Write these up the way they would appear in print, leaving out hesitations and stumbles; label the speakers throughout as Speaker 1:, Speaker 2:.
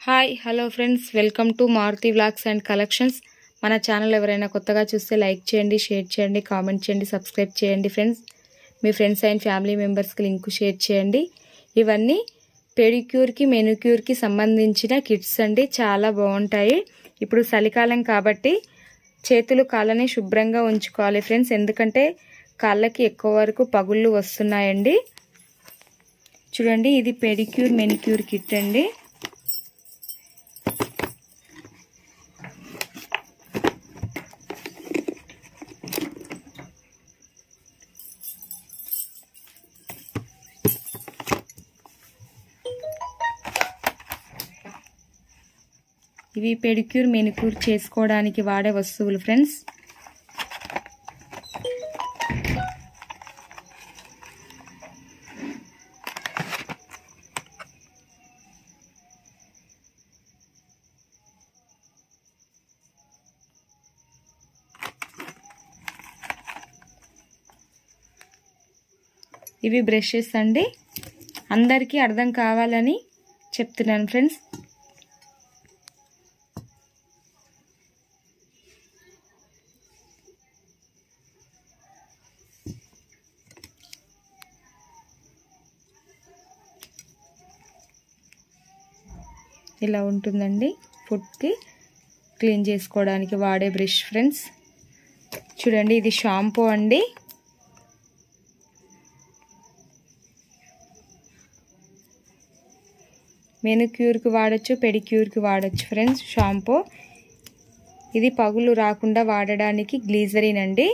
Speaker 1: Hi hello friends, welcome to Maruti vlogs and collections. మన channel ఎవరైనా కొత్తగా చూస్తే లైక్ చేయండి, షేర్ చేయండి, కామెంట్ చేయండి, సబ్స్క్రైబ్ చేయండి ఫ్రెండ్స్. మీ ఫ్రెండ్స్ అండ్ ఫ్యామిలీ మెంబర్స్కి లింక్ షేర్ చేయండి. ఇవన్నీ పెడిక్యూర్కి మెనిక్యూర్కి సంబంధించిన కిట్స్ అండి. చాలా బాగుంటాయి. ఇప్పుడు చలికాలం కాబట్టి చేతులు కాళ్ళని శుభ్రంగా ఉంచుకోవాలి ఫ్రెండ్స్, ఎందుకంటే కాళ్ళకి ఎక్కువ వరకు పగుళ్ళు వస్తున్నాయండి. చూడండి, ఇది పెడిక్యూర్ మెనిక్యూర్ కిట్ అండి. ఇవి పెడిక్యూర్ మెనిక్యూర్ చేసుకోవడానికి వాడే వస్తువులు ఫ్రెండ్స్. ఇవి బ్రషెస్ అండి. అందరికీ అర్థం కావాలని చెప్తున్నాను ఫ్రెండ్స్. ఇలా ఉంటుందండి ఫుట్కి క్లీన్ చేసుకోవడానికి వాడే బ్రష్ ఫ్రెండ్స్. చూడండి, ఇది షాంపూ అండి. మెనిక్యూర్కి వాడచ్చు, పెడిక్యూర్కి వాడచ్చు ఫ్రెండ్స్ షాంపూ. ఇది పగులు రాకుండా వాడడానికి గ్లీజరిన్ అండి.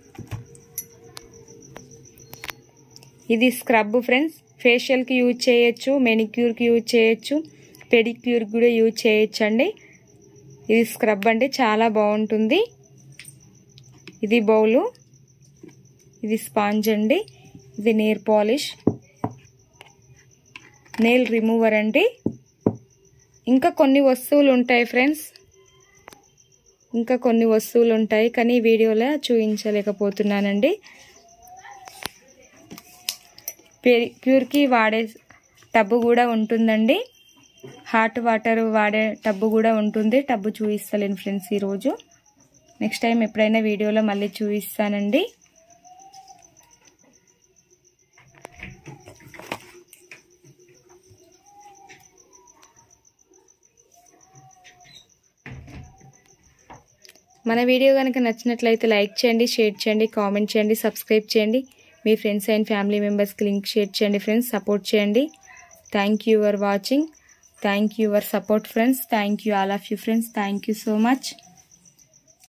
Speaker 1: ఇది స్క్రబ్ ఫ్రెండ్స్. ఫేషియల్కి యూజ్ చేయొచ్చు, మెనిక్యూర్కి యూజ్ చేయొచ్చు, పెడిక్యూర్ కూడా యూజ్ చేయొచ్చండి. ఇది స్క్రబ్ అండి, చాలా బాగుంటుంది. ఇది బౌలు, ఇది స్పాంజ్ అండి. ఇది నెయిల్ పాలిష్, నెయిల్ రిమూవర్ అండి. ఇంకా కొన్ని వస్తువులు ఉంటాయి ఫ్రెండ్స్, ఇంకా కొన్ని వస్తువులు ఉంటాయి, కానీ వీడియోలో చూపించలేకపోతున్నానండి. పెడిక్యూర్కి వాడే టబ్బు కూడా ఉంటుందండి. హాట్ వాటర్ వాడే టబ్బు కూడా ఉంటుంది. టబ్బు చూపిస్తలేను ఫ్రెండ్స్ ఈరోజు. నెక్స్ట్ టైం ఎప్పుడైనా వీడియోలో మళ్ళీ చూపిస్తానండి. మన వీడియో కనుక నచ్చినట్లయితే లైక్ చేయండి, షేర్ చేయండి, కామెంట్ చేయండి, సబ్స్క్రైబ్ చేయండి. మీ ఫ్రెండ్స్ అండ్ ఫ్యామిలీ మెంబర్స్కి లింక్ షేర్ చేయండి ఫ్రెండ్స్. సపోర్ట్ చేయండి. Thank you for watching. Thank you for support friends. Thank you all of you friends. Thank you so much.